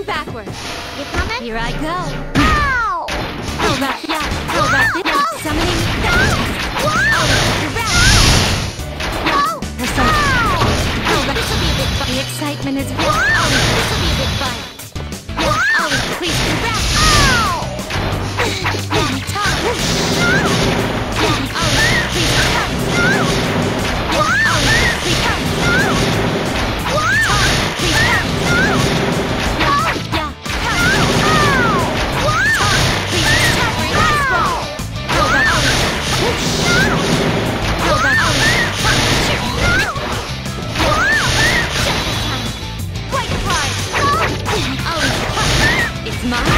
backward. You coming? Here I go. Ow! How about ya? How about this? Now summoning that. This will be a bit fun. The excitement is real. Oh, this will be a bit fun. Yeah, oh, please do back. Yeah, tough. Yeah, oh, please come. Yeah, oh, please come. Tough, please come. Yeah, come. Tough, please come. Nice ball. How about how about quite the prize. Oh, it's mine.